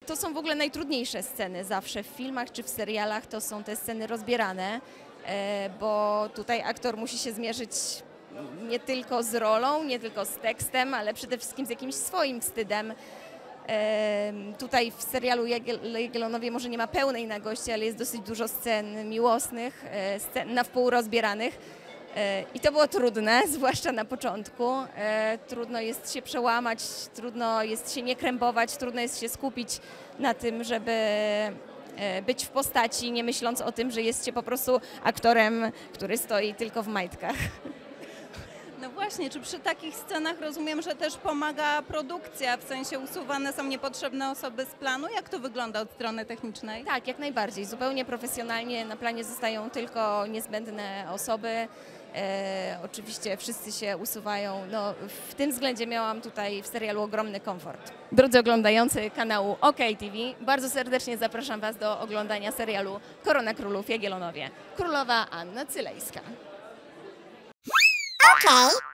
To są w ogóle najtrudniejsze sceny zawsze w filmach czy w serialach, to są te sceny rozbierane, bo tutaj aktor musi się zmierzyć nie tylko z rolą, nie tylko z tekstem, ale przede wszystkim z jakimś swoim wstydem. Tutaj w serialu Jagiellonowie może nie ma pełnej nagości, ale jest dosyć dużo scen miłosnych, scen na wpół rozbieranych. I to było trudne, zwłaszcza na początku. Trudno jest się przełamać, trudno jest się nie krępować, trudno jest się skupić na tym, żeby być w postaci, nie myśląc o tym, że jest się po prostu aktorem, który stoi tylko w majtkach. No właśnie, czy przy takich scenach rozumiem, że też pomaga produkcja, w sensie usuwane są niepotrzebne osoby z planu? Jak to wygląda od strony technicznej? Tak, jak najbardziej. Zupełnie profesjonalnie na planie zostają tylko niezbędne osoby. Oczywiście wszyscy się usuwają. No, w tym względzie miałam tutaj w serialu ogromny komfort. Drodzy oglądający kanału OK TV, bardzo serdecznie zapraszam Was do oglądania serialu Korona Królów Jagiellonowie. Królowa Anna Cylejska. Okay.